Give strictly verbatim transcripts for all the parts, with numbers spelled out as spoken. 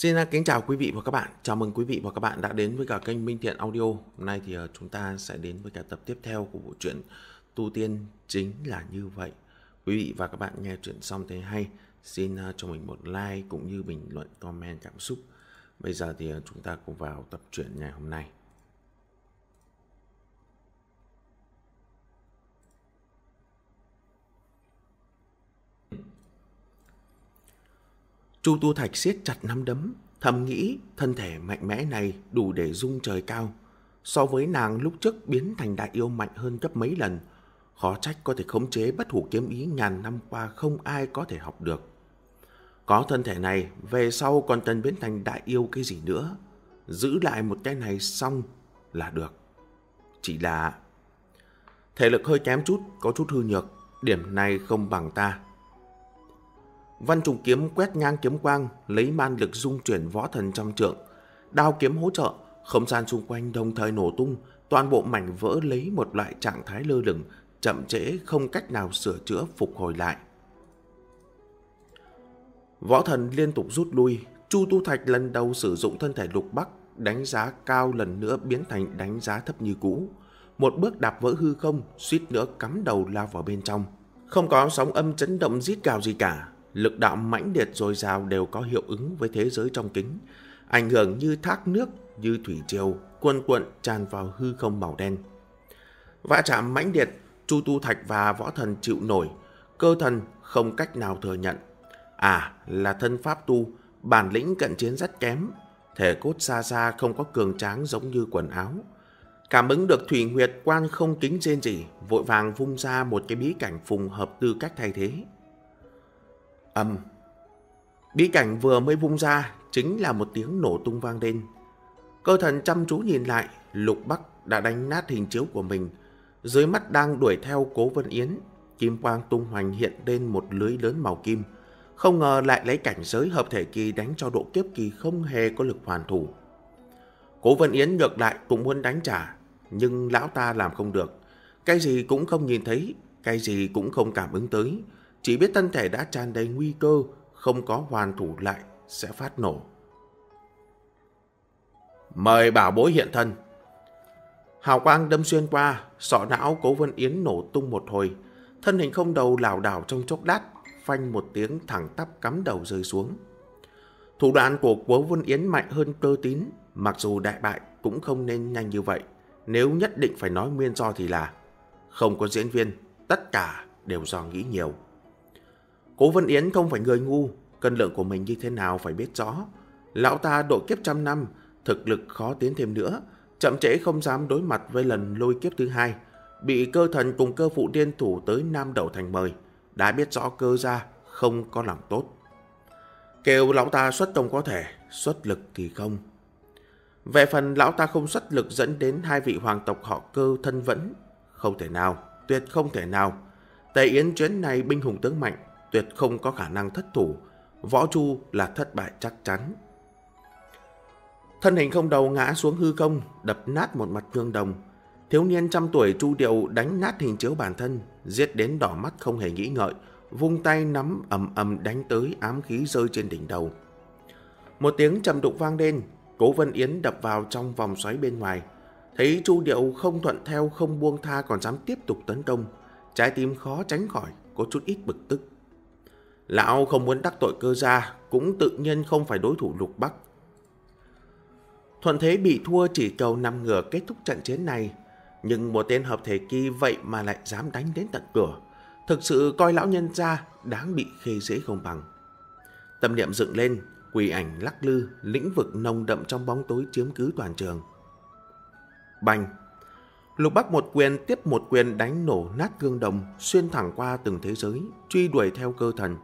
Xin kính chào quý vị và các bạn. Chào mừng quý vị và các bạn đã đến với cả kênh Minh Thiện Audio. Hôm nay thì chúng ta sẽ đến với cả tập tiếp theo của bộ truyện Tu Tiên Chính Là Như Vậy. Quý vị và các bạn nghe chuyện xong thấy hay, xin cho mình một like cũng như bình luận, comment cảm xúc. Bây giờ thì chúng ta cùng vào tập truyện ngày hôm nay. Chu Tu Thạch siết chặt nắm đấm, thầm nghĩ thân thể mạnh mẽ này đủ để rung trời cao. So với nàng lúc trước biến thành đại yêu mạnh hơn gấp mấy lần, khó trách có thể khống chế bất hủ kiếm ý ngàn năm qua không ai có thể học được. Có thân thể này, về sau còn cần biến thành đại yêu cái gì nữa. Giữ lại một cái này xong là được. Chỉ là thể lực hơi kém chút, có chút hư nhược, điểm này không bằng ta. Văn trùng kiếm quét ngang kiếm quang, lấy man lực dung chuyển võ thần trăm trượng. Đao kiếm hỗ trợ, không gian xung quanh đồng thời nổ tung, toàn bộ mảnh vỡ lấy một loại trạng thái lơ lửng, chậm trễ không cách nào sửa chữa phục hồi lại. Võ thần liên tục rút lui, Chu Tu Thạch lần đầu sử dụng thân thể lục bắc, đánh giá cao lần nữa biến thành đánh giá thấp như cũ. Một bước đạp vỡ hư không, suýt nữa cắm đầu lao vào bên trong. Không có sóng âm chấn động rít gào gì cả. Lực đạo mãnh liệt dồi dào đều có hiệu ứng với thế giới trong kính, ảnh hưởng như thác nước, như thủy triều, cuồn cuộn tràn vào hư không màu đen. Va chạm mãnh liệt, Chu Tu Thạch và võ thần chịu nổi, cơ thần không cách nào thừa nhận. À, là thân pháp tu, bản lĩnh cận chiến rất kém, thể cốt xa xa không có cường tráng giống như quần áo. Cảm ứng được thủy huyệt quan không kính rên rỉ, vội vàng vung ra một cái bí cảnh phùng hợp tư cách thay thế. Âm. Bí cảnh vừa mới vung ra chính là một tiếng nổ tung vang lên. Cơ thần chăm chú nhìn lại, Lục Bắc đã đánh nát hình chiếu của mình. Dưới mắt đang đuổi theo Cố Vân Yến, kim quang tung hoành hiện lên một lưới lớn màu kim. Không ngờ lại lấy cảnh giới hợp thể kỳ đánh cho độ kiếp kỳ không hề có lực hoàn thủ. Cố Vân Yến ngược lại cũng muốn đánh trả, nhưng lão ta làm không được. Cái gì cũng không nhìn thấy, cái gì cũng không cảm ứng tới. Chỉ biết thân thể đã tràn đầy nguy cơ, không có hoàn thủ lại sẽ phát nổ. Mời bảo bối hiện thân. Hào quang đâm xuyên qua, sọ não Cố Vân Yến nổ tung một hồi. Thân hình không đầu lảo đảo trong chốc lát, phanh một tiếng thẳng tắp cắm đầu rơi xuống. Thủ đoạn của Cố Vân Yến mạnh hơn Cơ Tín, mặc dù đại bại cũng không nên nhanh như vậy. Nếu nhất định phải nói nguyên do thì là không có diễn viên, tất cả đều do nghĩ nhiều. Cố Vân Yến không phải người ngu, cân lượng của mình như thế nào phải biết rõ. Lão ta độ kiếp trăm năm, thực lực khó tiến thêm nữa, chậm trễ không dám đối mặt với lần lôi kiếp thứ hai, bị Cơ thần cùng Cơ phụ liên thủ tới Nam Đẩu Thành mời, đã biết rõ Cơ gia không có lòng tốt. Kêu lão ta xuất công có thể, xuất lực thì không. Về phần lão ta không xuất lực dẫn đến hai vị hoàng tộc họ Cơ thân vẫn, không thể nào, tuyệt không thể nào. Tề Yến chuyến này binh hùng tướng mạnh, tuyệt không có khả năng thất thủ. Võ Chu là thất bại chắc chắn. Thân hình không đầu ngã xuống hư không, đập nát một mặt gương đồng. Thiếu niên trăm tuổi Chu Điệu đánh nát hình chiếu bản thân, giết đến đỏ mắt không hề nghĩ ngợi, vung tay nắm ầm ầm đánh tới, ám khí rơi trên đỉnh đầu. Một tiếng trầm đục vang lên, Cố Vân Yến đập vào trong vòng xoáy bên ngoài. Thấy Chu Điệu không thuận theo, không buông tha còn dám tiếp tục tấn công, trái tim khó tránh khỏi có chút ít bực tức. Lão không muốn đắc tội Cơ gia, cũng tự nhiên không phải đối thủ Lục Bắc. Thuận thế bị thua chỉ cầu nằm ngửa kết thúc trận chiến này, nhưng một tên hợp thể kỳ vậy mà lại dám đánh đến tận cửa, thực sự coi lão nhân gia đáng bị khê dễ không bằng. Tâm niệm dựng lên, quỷ ảnh lắc lư, lĩnh vực nồng đậm trong bóng tối chiếm cứ toàn trường. Bành! Lục Bắc một quyền tiếp một quyền đánh nổ nát gương đồng, xuyên thẳng qua từng thế giới, truy đuổi theo Cơ thần.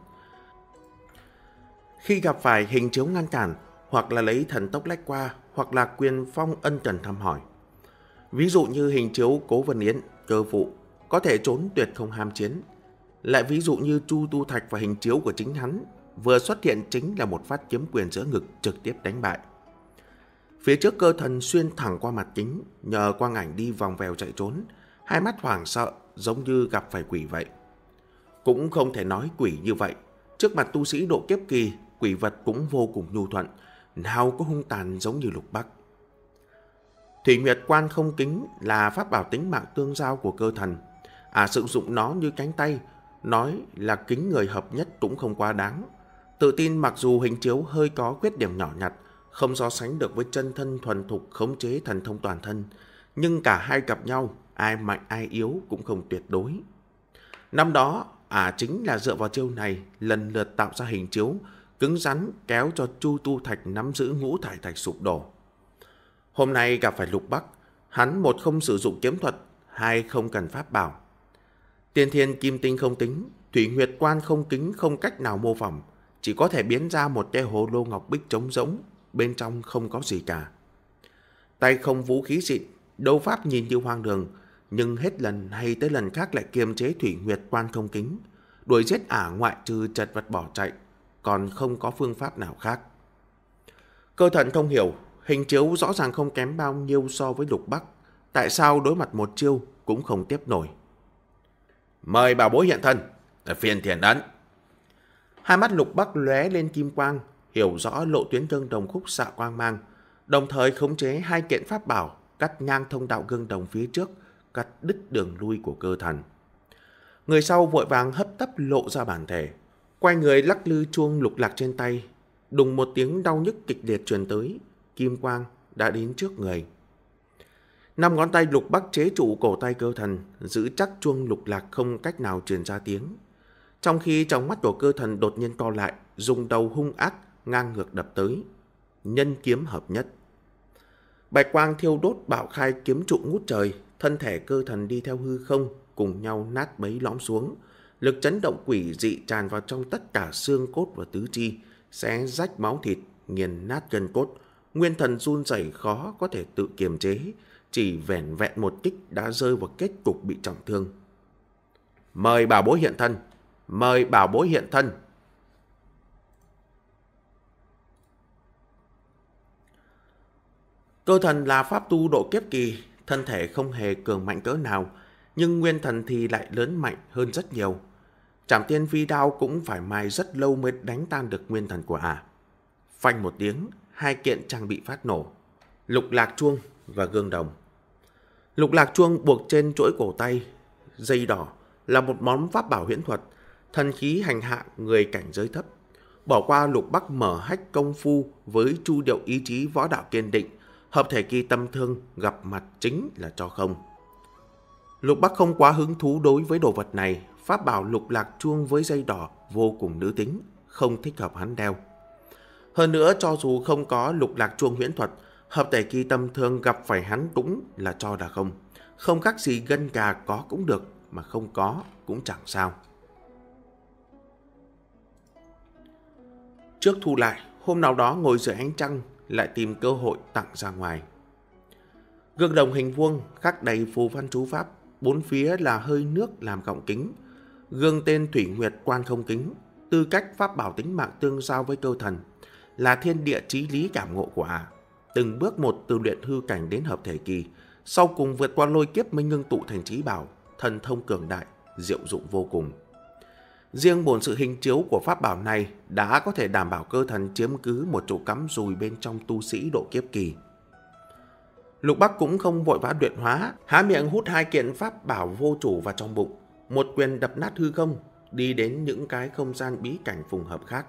Khi gặp phải hình chiếu ngăn cản, hoặc là lấy thần tốc lách qua, hoặc là quyền phong ân cần thăm hỏi. Ví dụ như hình chiếu Cố Vân Yến, Cơ phụ, có thể trốn tuyệt không ham chiến. Lại ví dụ như Chu Tu Thạch và hình chiếu của chính hắn, vừa xuất hiện chính là một phát kiếm quyền giữa ngực trực tiếp đánh bại. Phía trước Cơ thần xuyên thẳng qua mặt kính, nhờ quang ảnh đi vòng vèo chạy trốn, hai mắt hoảng sợ giống như gặp phải quỷ vậy. Cũng không thể nói quỷ như vậy, trước mặt tu sĩ độ kiếp kỳ, quỷ vật cũng vô cùng nhu thuận, nào có hung tàn giống như Lục Bắc. Thủy Nguyệt Quan Không Kính là pháp bảo tính mạng tương giao của cơ thần. À, sử dụng nó như cánh tay, nói là kính người hợp nhất cũng không quá đáng. Tự tin mặc dù hình chiếu hơi có khuyết điểm nhỏ nhặt, không so sánh được với chân thân thuần thục khống chế thần thông toàn thân, nhưng cả hai gặp nhau, ai mạnh ai yếu cũng không tuyệt đối. Năm đó, à chính là dựa vào chiêu này lần lượt tạo ra hình chiếu cứng rắn kéo cho Chu Tu Thạch nắm giữ ngũ thải thạch sụp đổ. Hôm nay gặp phải Lục Bắc, hắn một không sử dụng kiếm thuật, hai không cần pháp bảo. Tiên Thiên Kim Tinh không tính, Thủy Nguyệt Quan Không Kính không cách nào mô phỏng, chỉ có thể biến ra một cái hồ lô ngọc bích trống rỗng, bên trong không có gì cả. Tay không vũ khí xịn, đấu pháp nhìn như hoang đường, nhưng hết lần hay tới lần khác lại kiềm chế Thủy Nguyệt Quan Không Kính, đuổi giết ả ngoại trừ chật vật bỏ chạy, còn không có phương pháp nào khác. Cơ thần không hiểu, hình chiếu rõ ràng không kém bao nhiêu so với Lục Bắc, tại sao đối mặt một chiêu cũng không tiếp nổi. Mời bảo bối hiện thân, phiền thiền ấn. Hai mắt Lục Bắc lóe lên kim quang, hiểu rõ lộ tuyến gương đồng khúc xạ quang mang, đồng thời khống chế hai kiện pháp bảo cắt ngang thông đạo gương đồng phía trước, cắt đứt đường lui của cơ thần. Người sau vội vàng hấp tấp lộ ra bản thể, quay người lắc lư chuông lục lạc trên tay, đùng một tiếng đau nhức kịch liệt truyền tới, kim quang đã đến trước người. Năm ngón tay Lục Bắc chế trụ cổ tay cơ thần, giữ chắc chuông lục lạc không cách nào truyền ra tiếng. Trong khi trong mắt của cơ thần đột nhiên co lại, dùng đầu hung ác ngang ngược đập tới. Nhân kiếm hợp nhất. Bạch quang thiêu đốt bạo khai kiếm trụ ngút trời, thân thể cơ thần đi theo hư không, cùng nhau nát bấy lõm xuống. Lực chấn động quỷ dị tràn vào trong tất cả xương cốt và tứ chi, xé rách máu thịt, nghiền nát gân cốt. Nguyên thần run rẩy khó có thể tự kiềm chế, chỉ vẻn vẹn một kích đã rơi vào kết cục bị trọng thương. Mời bảo bối hiện thân, mời bảo bối hiện thân. Cơ thần là pháp tu độ kiếp kỳ, thân thể không hề cường mạnh cỡ nào, nhưng nguyên thần thì lại lớn mạnh hơn rất nhiều. Trảm Tiên Phi Đao cũng phải mài rất lâu mới đánh tan được nguyên thần của ả. Phanh một tiếng, hai kiện trang bị phát nổ, lục lạc chuông và gương đồng. Lục lạc chuông buộc trên chuỗi cổ tay, dây đỏ là một món pháp bảo huyễn thuật, thần khí hành hạ người cảnh giới thấp. Bỏ qua Lục Bắc mở hách công phu với chu điệu ý chí võ đạo kiên định, hợp thể kỳ tâm thương gặp mặt chính là cho không. Lục Bắc không quá hứng thú đối với đồ vật này, pháp bảo lục lạc chuông với dây đỏ vô cùng nữ tính, không thích hợp hắn đeo. Hơn nữa, cho dù không có lục lạc chuông huyễn thuật, hợp thể kỳ tâm thương gặp phải hắn cũng là cho là không. Không khác gì gân gà có cũng được, mà không có cũng chẳng sao. Trước thu lại, hôm nào đó ngồi dưới ánh trăng, lại tìm cơ hội tặng ra ngoài. Gương đồng hình vuông khắc đầy phù văn chú pháp, bốn phía là hơi nước làm gọng kính. Gương tên Thủy Nguyệt Quan Không Kính, tư cách pháp bảo tính mạng tương giao với cơ thần, là thiên địa chí lý cảm ngộ của ả. Từng bước một từ luyện hư cảnh đến hợp thể kỳ, sau cùng vượt qua lôi kiếp mới ngưng tụ thành trí bảo, thần thông cường đại, diệu dụng vô cùng. Riêng bổn sự hình chiếu của pháp bảo này đã có thể đảm bảo cơ thần chiếm cứ một chỗ cắm rùi bên trong tu sĩ độ kiếp kỳ. Lục Bắc cũng không vội vã luyện hóa, há miệng hút hai kiện pháp bảo vô chủ vào trong bụng, một quyền đập nát hư không, đi đến những cái không gian bí cảnh phùng hợp khác.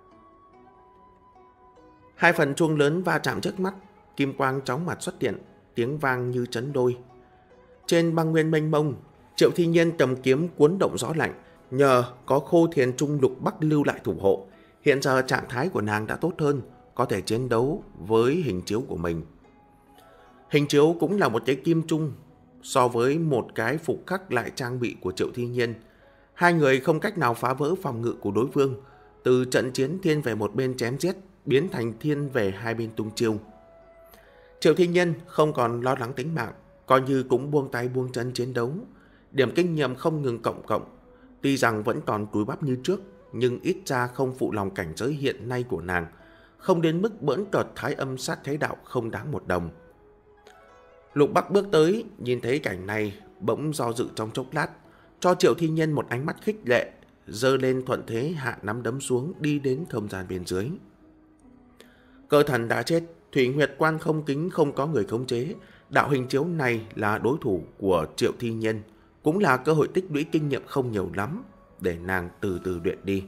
Hai phần chuông lớn va chạm trước mắt, kim quang chóng mặt xuất hiện, tiếng vang như chấn đôi. Trên băng nguyên mênh mông, Triệu Thi Nhiên cầm kiếm cuốn động gió lạnh, nhờ có Khô Thiền Trung Lục Bắc lưu lại thủ hộ, hiện giờ trạng thái của nàng đã tốt hơn, có thể chiến đấu với hình chiếu của mình. Hình chiếu cũng là một cái kim trung, so với một cái phục khắc lại trang bị của Triệu Thi Nhiên. Hai người không cách nào phá vỡ phòng ngự của đối phương, từ trận chiến thiên về một bên chém giết, biến thành thiên về hai bên tung chiêu. Triệu Thi Nhiên không còn lo lắng tính mạng, coi như cũng buông tay buông chân chiến đấu. Điểm kinh nghiệm không ngừng cộng cộng, tuy rằng vẫn còn cúi bắp như trước, nhưng ít ra không phụ lòng cảnh giới hiện nay của nàng, không đến mức bỡn cợt thái âm sát thế đạo không đáng một đồng. Lục Bắc bước tới, nhìn thấy cảnh này, bỗng do dự trong chốc lát, cho Triệu Thi Nhiên một ánh mắt khích lệ, giơ lên thuận thế hạ nắm đấm xuống đi đến không gian bên dưới. Cơ thần đã chết, Thủy Nguyệt Quan không kính không có người khống chế. Đạo hình chiếu này là đối thủ của Triệu Thi Nhân, cũng là cơ hội tích lũy kinh nghiệm không nhiều lắm để nàng từ từ luyện đi.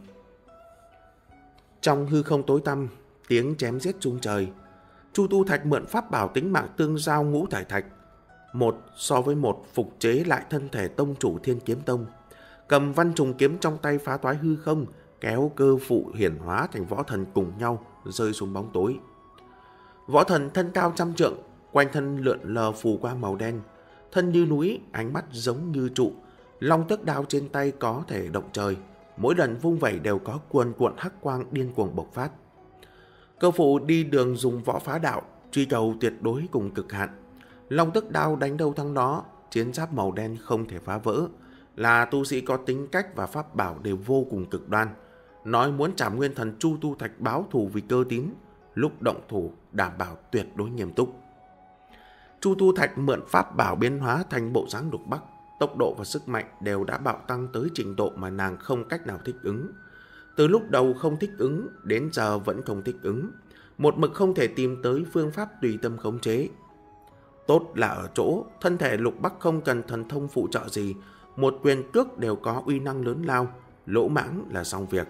Trong hư không tối tăm, tiếng chém giết rung trời. Chu Tu Thạch mượn pháp bảo tính mạng tương giao ngũ thải thạch, một so với một phục chế lại thân thể tông chủ Thiên Kiếm Tông, cầm văn trùng kiếm trong tay phá toái hư không, kéo cơ phụ hiển hóa thành võ thần cùng nhau rơi xuống bóng tối. Võ thần thân cao trăm trượng, quanh thân lượn lờ phù quang màu đen, thân như núi, ánh mắt giống như trụ, long tước đao trên tay có thể động trời, mỗi lần vung vẩy đều có cuồn cuộn hắc quang điên cuồng bộc phát. Cơ phụ đi đường dùng võ phá đạo, truy cầu tuyệt đối cùng cực hạn. Long tước đao đánh đâu thắng đó, chiến giáp màu đen không thể phá vỡ, là tu sĩ có tính cách và pháp bảo đều vô cùng cực đoan. Nói muốn trả nguyên thần Chu Tu Thạch báo thù vì cơ tín, lúc động thủ đảm bảo tuyệt đối nghiêm túc. Chu Tu Thạch mượn pháp bảo biến hóa thành bộ dáng Lục Bắc, tốc độ và sức mạnh đều đã bạo tăng tới trình độ mà nàng không cách nào thích ứng. Từ lúc đầu không thích ứng đến giờ vẫn không thích ứng, một mực không thể tìm tới phương pháp tùy tâm khống chế. Tốt là ở chỗ thân thể Lục Bắc không cần thần thông phụ trợ gì, một quyền cước đều có uy năng lớn lao, lỗ mãng là xong việc.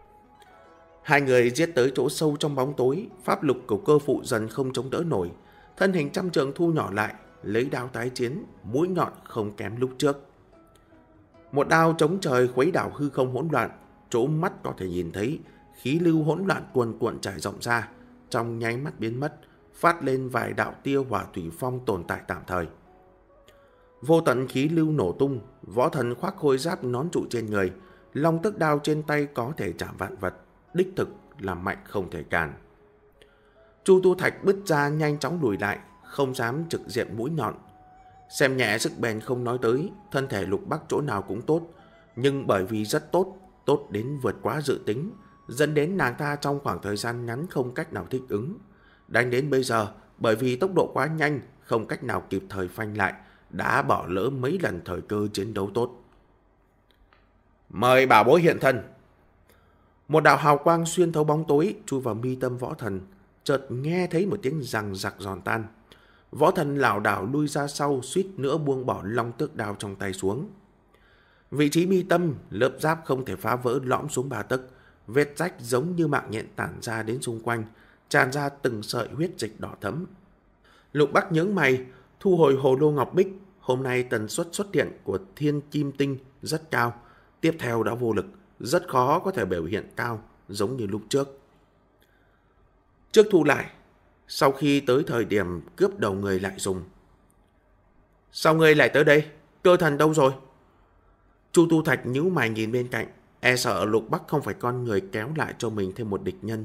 Hai người giết tới chỗ sâu trong bóng tối, pháp lực của cơ phụ dần không chống đỡ nổi, thân hình trăm trượng thu nhỏ lại, lấy đao tái chiến, mũi nhọn không kém lúc trước. Một đao chống trời khuấy đảo hư không hỗn loạn, chỗ mắt có thể nhìn thấy khí lưu hỗn loạn cuồn cuộn trải rộng ra, trong nháy mắt biến mất, phát lên vài đạo tia hỏa thủy phong tồn tại tạm thời. Vô tận khí lưu nổ tung, võ thần khoác khôi giáp nón trụ trên người, long tước đao trên tay có thể chạm vạn vật, đích thực là mạnh không thể cản. Chu Tu Thạch bứt ra nhanh chóng lùi lại, không dám trực diện mũi nhọn. Xem nhẹ sức bền không nói tới, thân thể Lục Bắc chỗ nào cũng tốt, nhưng bởi vì rất tốt, tốt đến vượt quá dự tính, dẫn đến nàng ta trong khoảng thời gian ngắn không cách nào thích ứng. Đánh đến bây giờ, bởi vì tốc độ quá nhanh, không cách nào kịp thời phanh lại, đã bỏ lỡ mấy lần thời cơ chiến đấu tốt. Mời bảo bối hiện thân. Một đạo hào quang xuyên thấu bóng tối chui vào mi tâm võ thần, chợt nghe thấy một tiếng răng rặc giòn tan. Võ thần lảo đảo lui ra sau, suýt nữa buông bỏ long tước đao trong tay xuống. Vị trí mi tâm, lớp giáp không thể phá vỡ lõm xuống ba tấc, vết rách giống như mạng nhện tản ra đến xung quanh, tràn ra từng sợi huyết dịch đỏ thẫm. Lục Bắc nhướng mày, thu hồi hồ lô ngọc bích. Hôm nay tần suất xuất hiện của thiên kim tinh rất cao, tiếp theo đã vô lực, rất khó có thể biểu hiện cao giống như lúc trước. Trước thu lại, sau khi tới thời điểm cướp đầu người lại dùng. Sao ngươi lại tới đây? Cơ thần đâu rồi? Chu Tu Thạch nhíu mày nhìn bên cạnh, e sợ Lục Bắc không phải con người kéo lại cho mình thêm một địch nhân.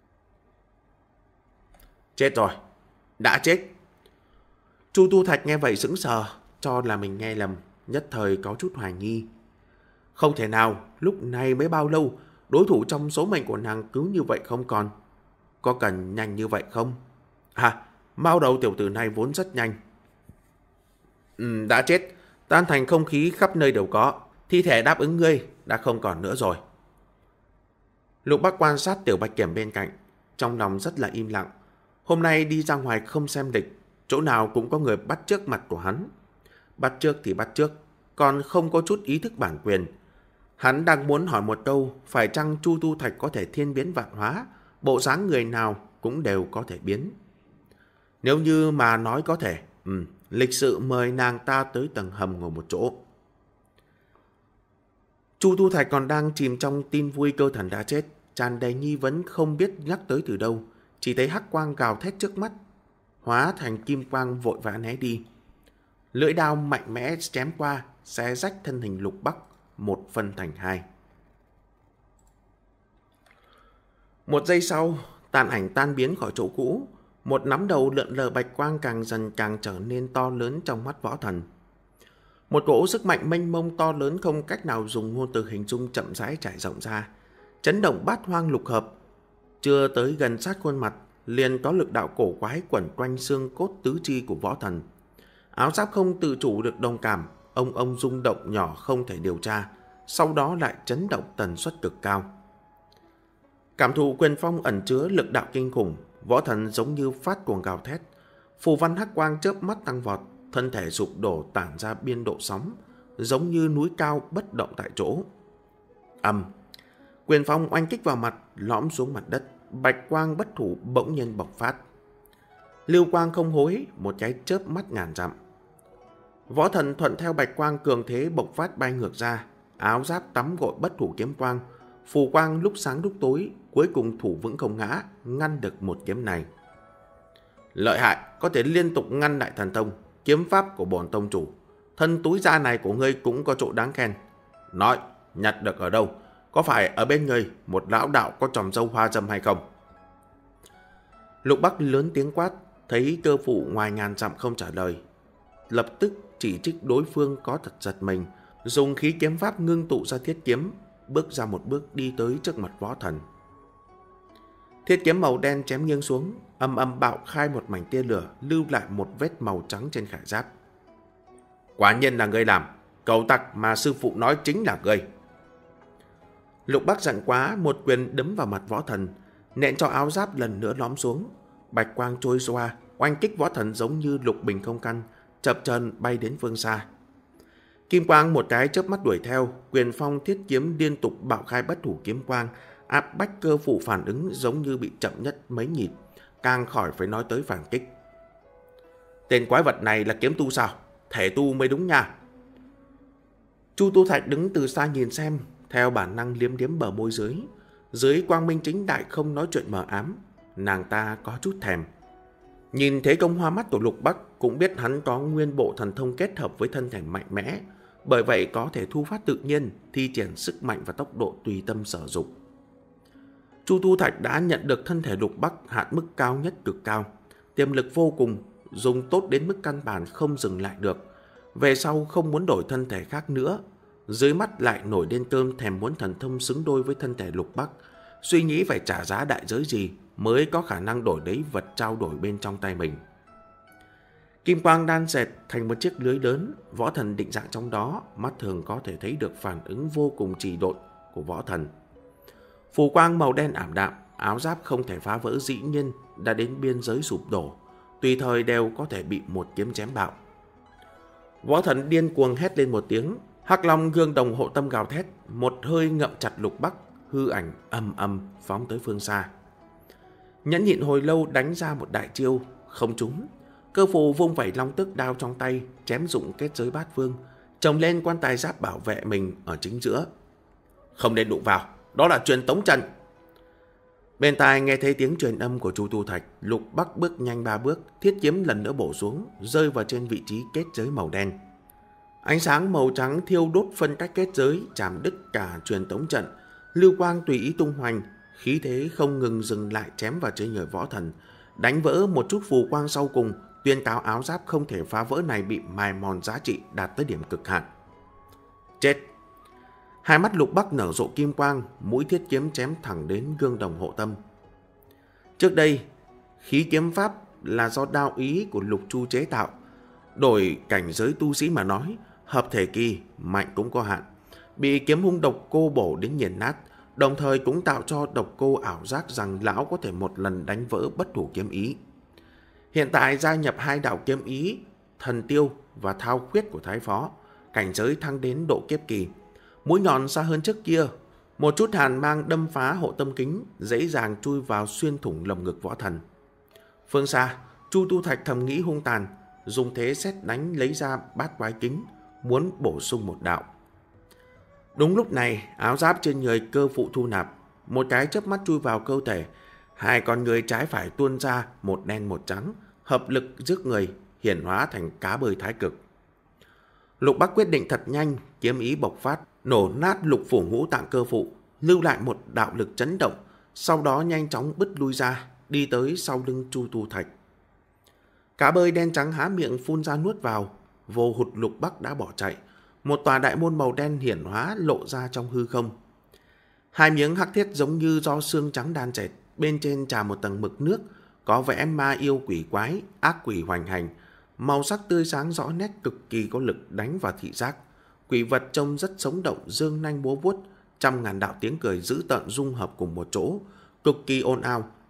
Chết rồi, đã chết. Chu Tu Thạch nghe vậy sững sờ, cho là mình nghe lầm, nhất thời có chút hoài nghi. Không thể nào, lúc này mới bao lâu, đối thủ trong số mệnh của nàng cứ như vậy không còn. Có cần nhanh như vậy không? À, mao đầu tiểu tử này vốn rất nhanh. Ừ, đã chết, tan thành không khí khắp nơi đều có, thi thể đáp ứng ngươi đã không còn nữa rồi. Lục Bắc quan sát Tiểu Bạch Kiểm bên cạnh, trong lòng rất là im lặng. Hôm nay đi ra ngoài không xem địch, chỗ nào cũng có người bắt chước mặt của hắn. Bắt chước thì bắt chước, còn không có chút ý thức bản quyền. Hắn đang muốn hỏi một câu, phải chăng Chu Tu Thạch có thể thiên biến vạn hóa, bộ dáng người nào cũng đều có thể biến. Nếu như mà nói có thể, ừ, lịch sự mời nàng ta tới tầng hầm ngồi một chỗ. Chu Tu Thạch còn đang chìm trong tin vui cơ thần đã chết, tràn đầy nghi vấn không biết nhắc tới từ đâu, chỉ thấy hắc quang gào thét trước mắt, hóa thành kim quang vội vã né đi. Lưỡi đao mạnh mẽ chém qua, xé rách thân hình Lục Bắc một phân thành hai. Một giây sau, tàn ảnh tan biến khỏi chỗ cũ, một nắm đầu lượn lờ bạch quang càng dần càng trở nên to lớn trong mắt võ thần. Một cỗ sức mạnh mênh mông to lớn không cách nào dùng ngôn từ hình dung chậm rãi trải rộng ra, chấn động bát hoang lục hợp. Chưa tới gần sát khuôn mặt, liền có lực đạo cổ quái quẩn quanh xương cốt tứ chi của võ thần. Áo giáp không tự chủ được đồng cảm, ông ông rung động nhỏ không thể điều tra, sau đó lại chấn động tần suất cực cao. Cảm thụ quyền phong ẩn chứa lực đạo kinh khủng, võ thần giống như phát cuồng gào thét. Phù văn hắc quang chớp mắt tăng vọt, thân thể sụp đổ tản ra biên độ sóng, giống như núi cao bất động tại chỗ. Ầm, quyền phong oanh kích vào mặt, lõm xuống mặt đất, bạch quang bất thủ bỗng nhiên bộc phát. Lưu quang không hối, một cái chớp mắt ngàn dặm. Võ thần thuận theo bạch quang cường thế bộc phát bay ngược ra, áo giáp tắm gội bất thủ kiếm quang, phù quang lúc sáng lúc tối, cuối cùng thủ vững không ngã, ngăn được một kiếm này. Lợi hại, có thể liên tục ngăn đại thần thông, kiếm pháp của bổn tông chủ. Thân túi da này của ngươi cũng có chỗ đáng khen. Nói, nhặt được ở đâu? Có phải ở bên ngươi một lão đạo có tròm râu hoa râm hay không? Lục Bắc lớn tiếng quát, thấy Cơ Phụ ngoài ngàn dặm không trả lời, lập tức chỉ trích đối phương có thật giật mình, dùng khí kiếm pháp ngưng tụ ra thiết kiếm, bước ra một bước đi tới trước mặt võ thần. Thiết kiếm màu đen chém nghiêng xuống, âm âm bạo khai một mảnh tia lửa, lưu lại một vết màu trắng trên khải giáp. Quả nhiên là ngươi làm, cầu tặc mà sư phụ nói chính là ngươi. Lục Bắc giận quá, một quyền đấm vào mặt võ thần, nện cho áo giáp lần nữa lõm xuống. Bạch quang trôi xoa, oanh kích võ thần giống như lục bình không căn, chập chờn bay đến phương xa. Kim quang một cái chớp mắt đuổi theo, quyền phong thiết kiếm liên tục bạo khai bất thủ kiếm quang, áp bách Cơ Phụ phản ứng giống như bị chậm nhất mấy nhịp, càng khỏi phải nói tới phản kích. Tên quái vật này là kiếm tu sao? Thể tu mới đúng nha. Chu Tu Thạch đứng từ xa nhìn xem, theo bản năng liếm liếm bờ môi dưới. Dưới quang minh chính đại không nói chuyện mờ ám, nàng ta có chút thèm. Nhìn thấy công hoa mắt của Lục Bắc cũng biết hắn có nguyên bộ thần thông kết hợp với thân thể mạnh mẽ, bởi vậy có thể thu phát tự nhiên, thi triển sức mạnh và tốc độ tùy tâm sở dụng. Chu Tu Thạch đã nhận được thân thể Lục Bắc hạn mức cao nhất cực cao, tiềm lực vô cùng, dùng tốt đến mức căn bản không dừng lại được. Về sau không muốn đổi thân thể khác nữa, dưới mắt lại nổi lên cơn thèm muốn thần thông xứng đôi với thân thể Lục Bắc, suy nghĩ phải trả giá đại giới gì mới có khả năng đổi lấy vật trao đổi bên trong tay mình. Kim quang đan dệt thành một chiếc lưới lớn, võ thần định dạng trong đó, mắt thường có thể thấy được phản ứng vô cùng trì độn của võ thần. Phù quang màu đen ảm đạm, áo giáp không thể phá vỡ dĩ nhiên đã đến biên giới sụp đổ, tùy thời đều có thể bị một kiếm chém bạo. Võ thần điên cuồng hét lên một tiếng, hắc long gương đồng hộ tâm gào thét, một hơi ngậm chặt Lục Bắc, hư ảnh ầm ầm phóng tới phương xa. Nhẫn nhịn hồi lâu đánh ra một đại chiêu, không trúng. Cơ Phụ vung vẩy long tức đao trong tay, chém dụng kết giới bát phương, trồng lên quan tài giáp bảo vệ mình ở chính giữa. Không nên đụng vào, đó là truyền tống trận. Bên tai nghe thấy tiếng truyền âm của Chu Tu Thạch, Lục Bắc bước nhanh ba bước, thiết kiếm lần nữa bổ xuống, rơi vào trên vị trí kết giới màu đen. Ánh sáng màu trắng thiêu đốt phân cách kết giới, chạm đứt cả truyền tống trận. Lưu quang tùy ý tung hoành, khí thế không ngừng dừng lại chém vào trên người võ thần, đánh vỡ một chút phù quang sau cùng, tuyên cáo áo giáp không thể phá vỡ này bị mài mòn giá trị đạt tới điểm cực hạn. Chết! Hai mắt Lục Bắc nở rộ kim quang, mũi thiết kiếm chém thẳng đến gương đồng hộ tâm. Trước đây, khí kiếm pháp là do đạo ý của Lục Chu chế tạo. Đổi cảnh giới tu sĩ mà nói, hợp thể kỳ, mạnh cũng có hạn. Bị kiếm hung độc cô bổ đến nghiền nát, đồng thời cũng tạo cho độc cô ảo giác rằng lão có thể một lần đánh vỡ bất thủ kiếm ý. Hiện tại gia nhập hai đạo kiếm ý, thần tiêu và thao khuyết của Thái Phó, cảnh giới thăng đến độ kiếp kỳ. Mũi nhọn xa hơn trước kia, một chút hàn mang đâm phá hộ tâm kính, dễ dàng chui vào xuyên thủng lồng ngực võ thần. Phương xa, Chu Tu Thạch thầm nghĩ hung tàn, dùng thế sét đánh lấy ra bát quái kính, muốn bổ sung một đạo. Đúng lúc này, áo giáp trên người Cơ Phụ thu nạp, một cái chớp mắt chui vào cơ thể, hai con người trái phải tuôn ra một đen một trắng, hợp lực rước người, hiển hóa thành cá bơi thái cực. Lục Bắc quyết định thật nhanh, kiếm ý bộc phát, nổ nát lục phủ ngũ tạng Cơ Phụ, lưu lại một đạo lực chấn động, sau đó nhanh chóng bứt lui ra, đi tới sau lưng Chu Tu Thạch. Cá bơi đen trắng há miệng phun ra nuốt vào, vô hụt Lục Bắc đã bỏ chạy, một tòa đại môn màu đen hiển hóa lộ ra trong hư không. Hai miếng hắc thiết giống như do xương trắng đan dệt, bên trên trà một tầng mực nước, có vẽ ma yêu quỷ quái, ác quỷ hoành hành, màu sắc tươi sáng rõ nét, cực kỳ có lực đánh vào thị giác. Quỷ vật trông rất sống động, dương nanh búa vuốt, trăm ngàn đạo tiếng cười dữ tợn dung hợp cùng một chỗ, cực kỳ ồn ào,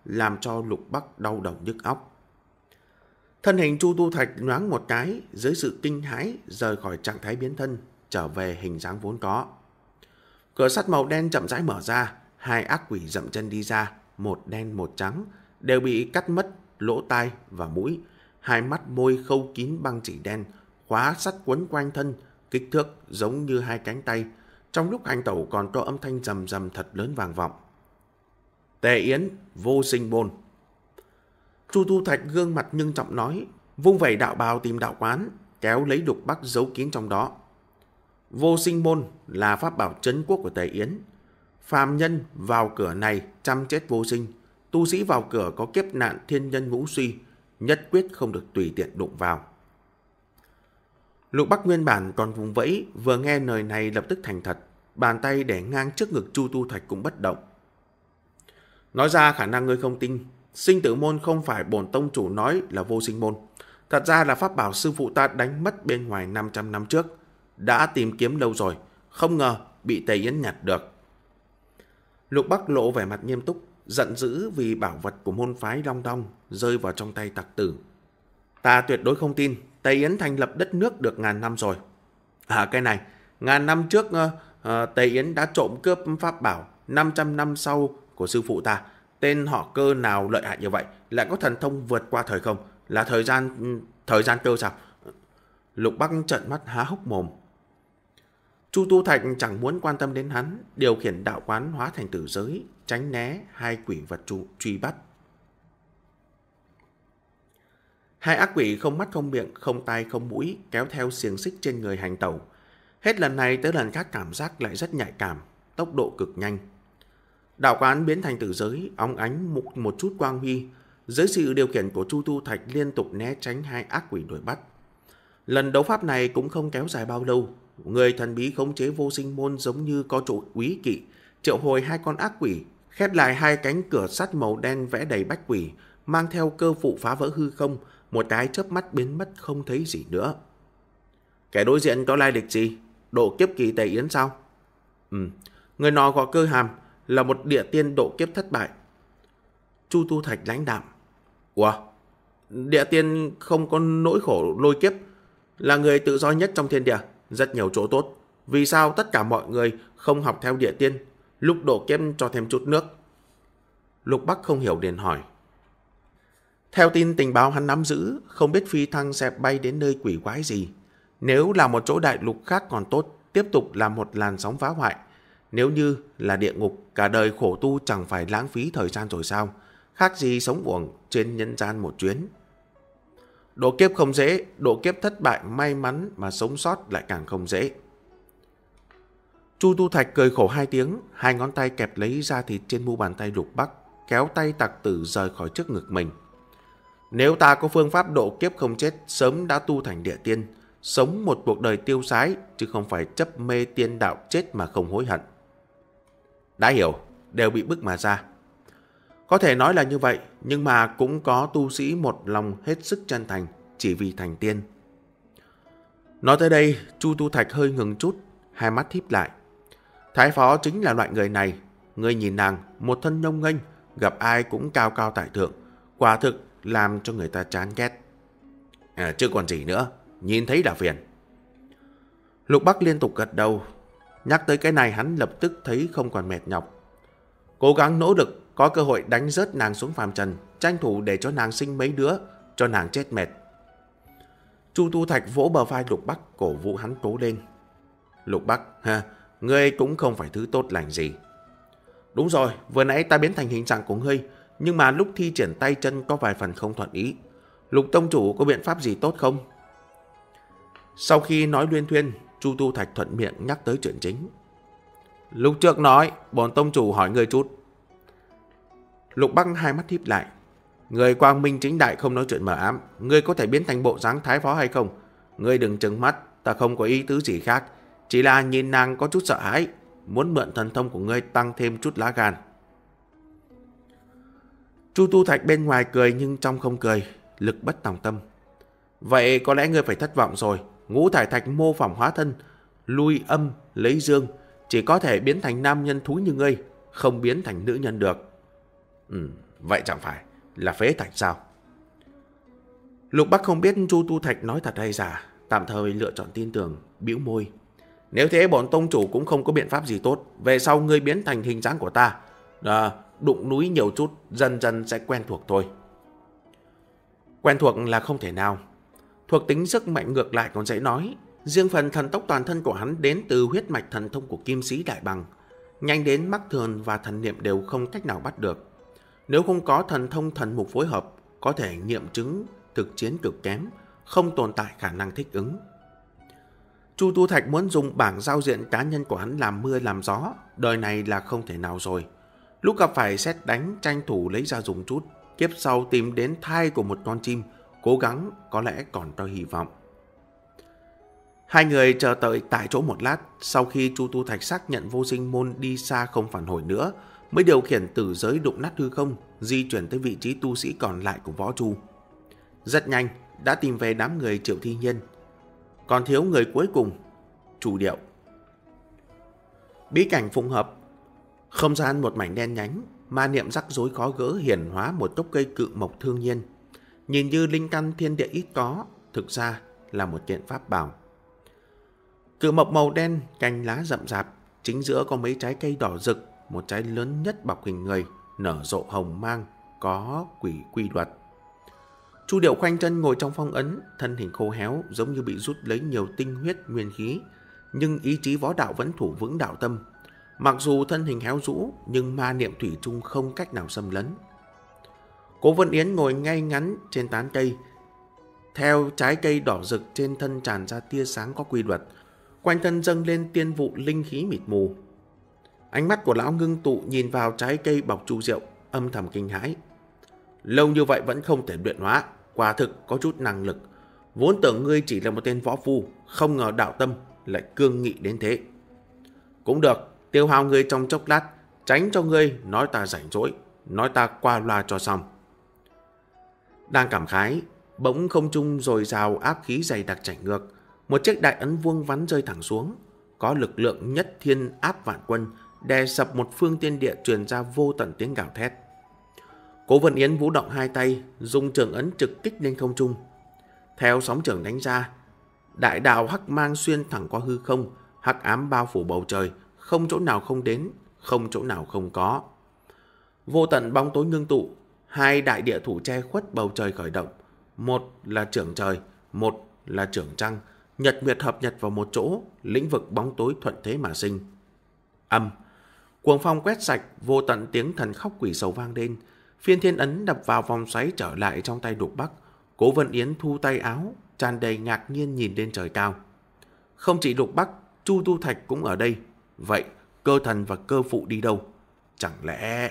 làm cho Lục Bắc đau đầu nhức óc. Thân hình Chu Tu Thạch nhoáng một cái, dưới sự kinh hãi rời khỏi trạng thái biến thân, trở về hình dáng vốn có. Cửa sắt màu đen chậm rãi mở ra, hai ác quỷ dậm chân đi ra, một đen một trắng, đều bị cắt mất lỗ tai và mũi, hai mắt môi khâu kín băng chỉ đen, khóa sắt quấn quanh thân, kích thước giống như hai cánh tay. Trong lúc hành tẩu còn có âm thanh rầm rầm thật lớn vang vọng. Tề Yến, Vô Sinh Môn. Chu Tu Thạch gương mặt nghiêm trọng nói, vung vẩy đạo bào tìm đạo quán, kéo lấy Lục Bắc giấu kín trong đó. Vô Sinh Môn là pháp bảo trấn quốc của Tề Yến. Phàm nhân vào cửa này chăm chết vô sinh, tu sĩ vào cửa có kiếp nạn thiên nhân ngũ suy, nhất quyết không được tùy tiện đụng vào. Lục Bắc nguyên bản còn vùng vẫy, vừa nghe lời này lập tức thành thật, bàn tay để ngang trước ngực Chu Tu Thạch cũng bất động. Nói ra khả năng ngươi không tin, sinh tử môn không phải bổn tông chủ nói là vô sinh môn. Thật ra là pháp bảo sư phụ ta đánh mất bên ngoài năm trăm năm trước. Đã tìm kiếm lâu rồi, không ngờ bị Tề Yến nhặt được. Lục Bắc lộ vẻ mặt nghiêm túc, giận dữ vì bảo vật của môn phái Long Đong rơi vào trong tay tặc tử. Ta tuyệt đối không tin, Tề Yến thành lập đất nước được ngàn năm rồi. À cái này, ngàn năm trước uh, uh, Tề Yến đã trộm cướp pháp bảo, năm trăm năm sau của sư phụ ta. Tên họ Cơ nào lợi hại như vậy, lại có thần thông vượt qua thời không, là thời gian thời gian cơ sao? Lục Bắc trợn mắt há hốc mồm. Chu Tu Thạch chẳng muốn quan tâm đến hắn, điều khiển đạo quán hóa thành tử giới, tránh né hai quỷ vật trụ, truy bắt. Hai ác quỷ không mắt không miệng, không tai không mũi, kéo theo xiềng xích trên người hành tẩu. Hết lần này tới lần khác cảm giác lại rất nhạy cảm, tốc độ cực nhanh. Đạo quán biến thành tử giới, óng ánh một, một chút quang huy. Dưới sự điều khiển của Chu Tu Thạch liên tục né tránh hai ác quỷ đuổi bắt. Lần đấu pháp này cũng không kéo dài bao lâu. Người thần bí khống chế vô sinh môn giống như có chỗ quý kỵ, triệu hồi hai con ác quỷ, khép lại hai cánh cửa sắt màu đen vẽ đầy bách quỷ, mang theo cơ phụ phá vỡ hư không, một cái chớp mắt biến mất không thấy gì nữa. Kẻ đối diện có lai lịch gì? Độ kiếp kỳ Tề Yến sao? Ừ, người nọ gọi Cơ Hàm, là một địa tiên độ kiếp thất bại. Chu Tu Thạch lãnh đạm. Ủa? Địa tiên không có nỗi khổ lôi kiếp, là người tự do nhất trong thiên địa, rất nhiều chỗ tốt. Vì sao tất cả mọi người không học theo địa tiên, lúc độ kiếp cho thêm chút nước? Lục Bắc không hiểu liền hỏi. Theo tin tình báo hắn nắm giữ, không biết phi thăng sẽ bay đến nơi quỷ quái gì. Nếu là một chỗ đại lục khác còn tốt, tiếp tục là một làn sóng phá hoại. Nếu như là địa ngục, cả đời khổ tu chẳng phải lãng phí thời gian rồi sao? Khác gì sống uổng trên nhân gian một chuyến. Độ kiếp không dễ, độ kiếp thất bại may mắn mà sống sót lại càng không dễ. Chu Tu Thạch cười khổ hai tiếng, hai ngón tay kẹp lấy da thịt trên mu bàn tay Lục Bắc, kéo tay tặc tử rời khỏi trước ngực mình. Nếu ta có phương pháp độ kiếp không chết, sớm đã tu thành địa tiên, sống một cuộc đời tiêu sái, chứ không phải chấp mê tiên đạo chết mà không hối hận. Đã hiểu, đều bị bức mà ra. Có thể nói là như vậy, nhưng mà cũng có tu sĩ một lòng hết sức chân thành, chỉ vì thành tiên. Nói tới đây, Chu Tu Thạch hơi ngừng chút, hai mắt híp lại. Thái phó chính là loại người này. Ngươi nhìn nàng, một thân nhông nghênh, gặp ai cũng cao cao tại thượng, quả thực làm cho người ta chán ghét. À, chứ còn gì nữa, nhìn thấy là phiền. Lục Bắc liên tục gật đầu. Nhắc tới cái này hắn lập tức thấy không còn mệt nhọc. Cố gắng nỗ lực, có cơ hội đánh rớt nàng xuống phàm trần, tranh thủ để cho nàng sinh mấy đứa, cho nàng chết mệt. Chu Tu Thạch vỗ bờ vai Lục Bắc, cổ vũ hắn cố lên. Lục Bắc, ha, ngươi cũng không phải thứ tốt lành gì. Đúng rồi, vừa nãy ta biến thành hình trạng của ngươi, nhưng mà lúc thi triển tay chân có vài phần không thuận ý. Lục tông chủ có biện pháp gì tốt không? Sau khi nói luyên thuyên, Chu Tu Thạch thuận miệng nhắc tới chuyện chính. Lúc trước nói, bổn tông chủ hỏi ngươi chút. Lục Bắc hai mắt híp lại. Người quang minh chính đại không nói chuyện mờ ám, ngươi có thể biến thành bộ dáng thái phó hay không? Ngươi đừng trừng mắt, ta không có ý tứ gì khác, chỉ là nhìn nàng có chút sợ hãi, muốn mượn thần thông của ngươi tăng thêm chút lá gan. Chu Tu Thạch bên ngoài cười nhưng trong không cười, lực bất tòng tâm. Vậy có lẽ ngươi phải thất vọng rồi. Ngũ thải thạch mô phỏng hóa thân, lui âm lấy dương, chỉ có thể biến thành nam nhân thúi như ngươi, không biến thành nữ nhân được. Ừ, vậy chẳng phải là phế thạch sao? Lục Bắc không biết Chu Tu Thạch nói thật hay giả, tạm thời lựa chọn tin tưởng, bĩu môi. Nếu thế bọn tông chủ cũng không có biện pháp gì tốt, về sau ngươi biến thành hình dáng của ta, à, đụng núi nhiều chút, dần dần sẽ quen thuộc thôi. Quen thuộc là không thể nào. Thuộc tính sức mạnh ngược lại còn dễ nói. Riêng phần thần tốc toàn thân của hắn đến từ huyết mạch thần thông của Kim Sĩ Đại Bằng, nhanh đến mắt thường và thần niệm đều không cách nào bắt được. Nếu không có thần thông thần mục phối hợp, có thể nghiệm chứng thực chiến cực kém, không tồn tại khả năng thích ứng. Chu Tu Thạch muốn dùng bảng giao diện cá nhân của hắn làm mưa làm gió, đời này là không thể nào rồi. Lúc gặp phải sét đánh, tranh thủ lấy ra dùng chút, kiếp sau tìm đến thai của một con chim, cố gắng có lẽ còn có hy vọng. Hai người chờ đợi tại chỗ một lát, sau khi Chu Tu Thạch xác nhận vô sinh môn đi xa không phản hồi nữa, mới điều khiển tử giới đụng nát hư không, di chuyển tới vị trí tu sĩ còn lại của Võ Chu. Rất nhanh, đã tìm về đám người Triệu Thi Nhiên. Còn thiếu người cuối cùng, Chu Điệu. Bí cảnh phụng hợp. Không gian một mảnh đen nhánh, ma niệm rắc rối khó gỡ hiển hóa một gốc cây cự mộc thương nhiên. Nhìn như linh căn thiên địa ít có, thực ra là một kiện pháp bảo. Cự mộc màu đen, cành lá rậm rạp, chính giữa có mấy trái cây đỏ rực, một trái lớn nhất bọc hình người, nở rộ hồng mang, có quỷ quy luật. Chu Điệu khoanh chân ngồi trong phong ấn, thân hình khô héo giống như bị rút lấy nhiều tinh huyết nguyên khí, nhưng ý chí võ đạo vẫn thủ vững đạo tâm. Mặc dù thân hình héo rũ, nhưng ma niệm thủy chung không cách nào xâm lấn. Cố Vân Yến ngồi ngay ngắn trên tán cây, theo trái cây đỏ rực trên thân tràn ra tia sáng có quy luật, quanh thân dâng lên tiên vụ linh khí mịt mù. Ánh mắt của lão ngưng tụ nhìn vào trái cây bọc chu rượu, âm thầm kinh hãi. Lâu như vậy vẫn không thể luyện hóa, quả thực có chút năng lực. Vốn tưởng ngươi chỉ là một tên võ phu, không ngờ đạo tâm lại cương nghị đến thế. Cũng được, tiêu hao ngươi trong chốc lát, tránh cho ngươi nói ta rảnh rỗi, nói ta qua loa cho xong. Đang cảm khái, bỗng không trung dồi dào áp khí dày đặc chảy ngược, một chiếc đại ấn vuông vắn rơi thẳng xuống, có lực lượng nhất thiên áp vạn quân, đè sập một phương tiên địa, truyền ra vô tận tiếng gào thét. Cố Vân Yến vũ động hai tay, dùng trường ấn trực kích lên không trung. Theo sóng trường đánh ra, đại đạo hắc mang xuyên thẳng qua hư không, hắc ám bao phủ bầu trời, không chỗ nào không đến, không chỗ nào không có. Vô tận bóng tối ngưng tụ, hai đại địa thủ che khuất bầu trời khởi động. Một là trưởng trời, một là trưởng trăng, nhật nguyệt hợp nhật vào một chỗ, lĩnh vực bóng tối thuận thế mà sinh. Âm, cuồng phong quét sạch, vô tận tiếng thần khóc quỷ sầu vang lên. Phiên thiên ấn đập vào vòng xoáy trở lại trong tay Lục Bắc. Cố Vân Yến thu tay áo, tràn đầy ngạc nhiên nhìn lên trời cao. Không chỉ Lục Bắc, Chu Tu Thạch cũng ở đây. Vậy cơ thần và cơ phụ đi đâu? Chẳng lẽ...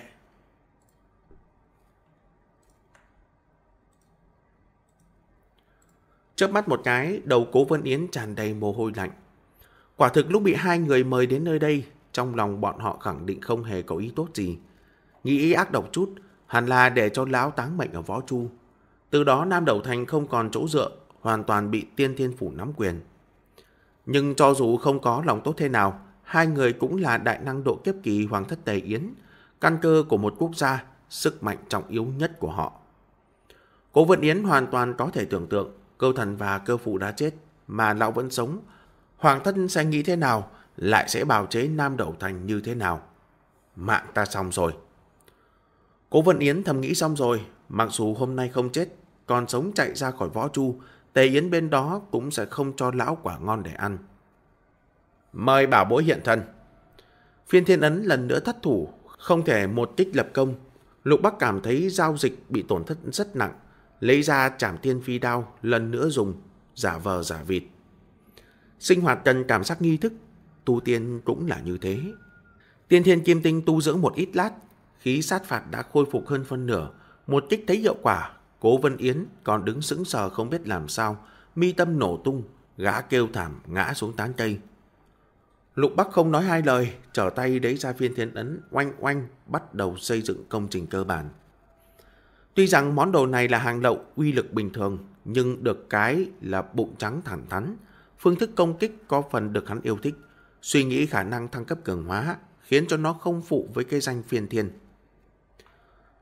Chớp mắt một cái, đầu Cố Vân Yến tràn đầy mồ hôi lạnh. Quả thực lúc bị hai người mời đến nơi đây, trong lòng bọn họ khẳng định không hề có ý tốt gì. Nghĩ ý ác độc chút, hẳn là để cho lão táng mệnh ở Võ Chu. Từ đó Nam Đầu Thành không còn chỗ dựa, hoàn toàn bị Tiên Thiên Phủ nắm quyền. Nhưng cho dù không có lòng tốt thế nào, hai người cũng là đại năng độ kiếp kỳ Hoàng thất Tề Yến, căn cơ của một quốc gia, sức mạnh trọng yếu nhất của họ. Cố Vân Yến hoàn toàn có thể tưởng tượng, cơ thần và cơ phụ đã chết, mà lão vẫn sống. Hoàng thất sẽ nghĩ thế nào, lại sẽ bào chế Nam Đầu Thành như thế nào? Mạng ta xong rồi. Cố Vân Yến thầm nghĩ xong rồi, mặc dù hôm nay không chết, còn sống chạy ra khỏi Võ Chu, Tề Yến bên đó cũng sẽ không cho lão quả ngon để ăn. Mời bảo bối hiện thân. Phiên thiên ấn lần nữa thất thủ, không thể một kích lập công. Lục Bắc cảm thấy giao dịch bị tổn thất rất nặng, lấy ra Trảm Tiên Phi đao lần nữa dùng, giả vờ giả vịt. Sinh hoạt cần cảm giác nghi thức, tu tiên cũng là như thế. Tiên Thiên Kim Tinh tu dưỡng một ít lát, khí sát phạt đã khôi phục hơn phân nửa, một kích thấy hiệu quả. Cố Vân Yến còn đứng sững sờ không biết làm sao, mi tâm nổ tung, gã kêu thảm ngã xuống tán cây. Lục Bắc không nói hai lời, trở tay lấy ra phiên thiên ấn, oanh oanh bắt đầu xây dựng công trình cơ bản. Tuy rằng món đồ này là hàng lậu, uy lực bình thường, nhưng được cái là bụng trắng thẳng thắn, phương thức công kích có phần được hắn yêu thích, suy nghĩ khả năng thăng cấp cường hóa, khiến cho nó không phụ với cái danh phiên thiên.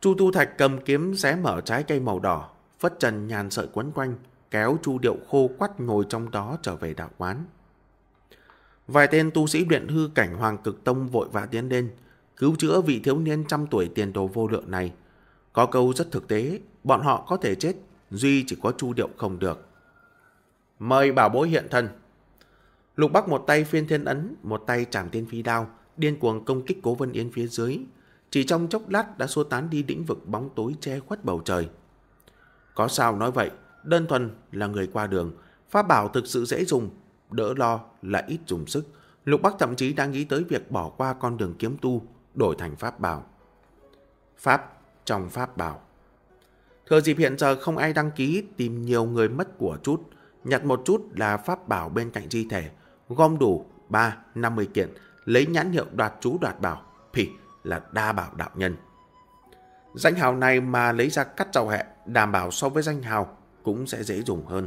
Chu Tu Thạch cầm kiếm xé mở trái cây màu đỏ, phất trần nhàn sợi quấn quanh, kéo Chu Điệu khô quắt ngồi trong đó trở về đạo quán. Vài tên tu sĩ luyện hư cảnh Hoàng Cực Tông vội vã tiến lên, cứu chữa vị thiếu niên trăm tuổi tiền đồ vô lượng này. Có câu rất thực tế, bọn họ có thể chết, duy chỉ có Chu Điệu không được. Mời bảo bối hiện thân. Lục Bắc một tay phiên thiên ấn, một tay trảm tiên phi đao, điên cuồng công kích Cố Vân Yến phía dưới. Chỉ trong chốc lát đã xua tán đi lĩnh vực bóng tối che khuất bầu trời. Có sao nói vậy, đơn thuần là người qua đường, pháp bảo thực sự dễ dùng, đỡ lo là ít dùng sức. Lục Bắc thậm chí đang nghĩ tới việc bỏ qua con đường kiếm tu, đổi thành pháp bảo. Pháp trong pháp bảo. Thừa dịp hiện giờ không ai đăng ký, tìm nhiều người mất của chút, nhặt một chút là pháp bảo bên cạnh di thể, gom đủ ba năm mươi kiện, lấy nhãn hiệu đoạt chú đoạt bảo, phì là đa bảo đạo nhân. Danh hào này mà lấy ra cắt trào hẹ, đảm bảo so với danh hào cũng sẽ dễ dùng hơn.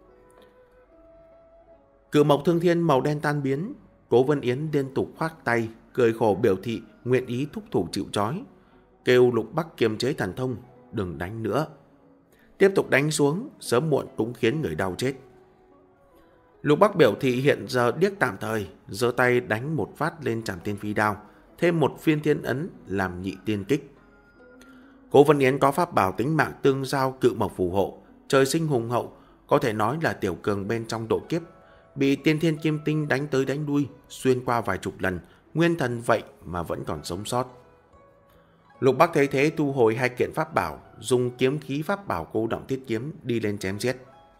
Cự mộc thương thiên màu đen tan biến, Cố Vân Yến liên tục khoác tay, cười khổ biểu thị nguyện ý thúc thủ chịu trói, kêu Lục Bắc kiềm chế thần thông, đừng đánh nữa. Tiếp tục đánh xuống, sớm muộn cũng khiến người đau chết. Lục Bắc biểu thị hiện giờ điếc tạm thời, giơ tay đánh một phát lên trảm tiên phi đao, thêm một phiên thiên ấn làm nhị tiên kích. Cố Vân Yến có pháp bảo tính mạng tương giao cự mộc phù hộ, trời sinh hùng hậu, có thể nói là tiểu cường bên trong độ kiếp, bị tiên thiên kim tinh đánh tới đánh đuôi, xuyên qua vài chục lần, nguyên thần vậy mà vẫn còn sống sót. Lục Bắc thấy thế thu hồi hai kiện pháp bảo, dùng kiếm khí pháp bảo cô động thiết kiếm đi lên chém giết.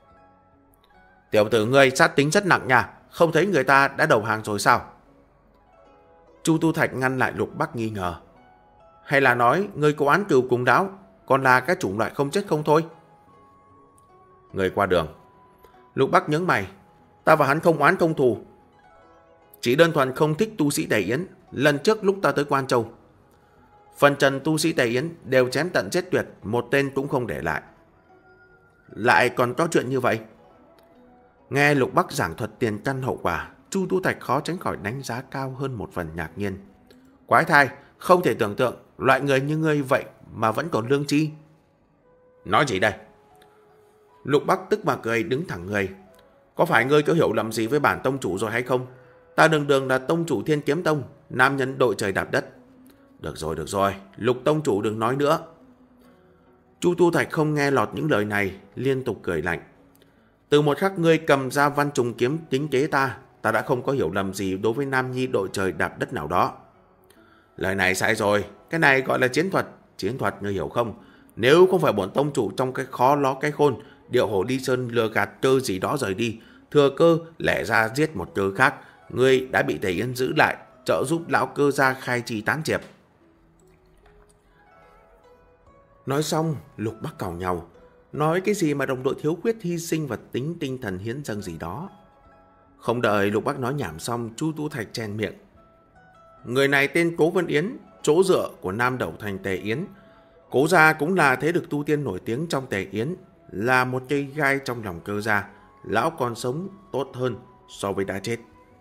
Tiểu tử ngươi sát tính rất nặng nha, không thấy người ta đã đầu hàng rồi sao? Chu Tu Thạch ngăn lại Lục Bắc nghi ngờ. Hay là nói ngươi có oán cừu cùng đáo, còn là cái chủng loại không chết không thôi? Người qua đường. Lục Bắc nhướng mày. Ta và hắn không oán không thù, chỉ đơn thuần không thích tu sĩ Tề Yến. Lần trước lúc ta tới Quan Châu, phần trần tu sĩ Tề Yến đều chém tận chết tuyệt, một tên cũng không để lại. Lại còn có chuyện như vậy? Nghe Lục Bắc giảng thuật tiền căn hậu quả, Chu Tu Thạch khó tránh khỏi đánh giá cao hơn một phần ngạc nhiên. Quái thai, không thể tưởng tượng loại người như ngươi vậy mà vẫn còn lương tri. Nói gì đây? Lục Bắc tức mà cười, đứng thẳng người. Có phải ngươi có hiểu lầm gì với bản tông chủ rồi hay không? Ta đường đường là tông chủ Thiên Kiếm Tông, nam nhân đội trời đạp đất. Được rồi, được rồi, Lục tông chủ đừng nói nữa. Chu Tu Thạch không nghe lọt những lời này, liên tục cười lạnh. Từ một khắc ngươi cầm ra văn trùng kiếm tính kế ta, ta đã không có hiểu lầm gì đối với nam nhi đội trời đạp đất nào đó. Lời này sai rồi, cái này gọi là chiến thuật. Chiến thuật ngươi hiểu không? Nếu không phải bổn tông chủ trong cái khó ló cái khôn, điệu hổ đi sơn lừa gạt cơ gì đó rời đi, thừa cơ lẻ ra giết một cơ khác, ngươi đã bị Tề Yến giữ lại, trợ giúp lão cơ gia khai trì tán diệp. Nói xong, Lục Bắc cào nhau, nói cái gì mà đồng đội thiếu khuyết hy sinh và tính tinh thần hiến dâng gì đó. Không đợi Lục Bắc nói nhảm xong, Chu Tu Thạch chen miệng. Người này tên Cố Vân Yến, chỗ dựa của Nam Đầu Thành Tề Yến. Cố gia cũng là thế lực tu tiên nổi tiếng trong Tề Yến, là một cây gai trong lòng cơ gia. Lão còn sống tốt hơn so với đã chết.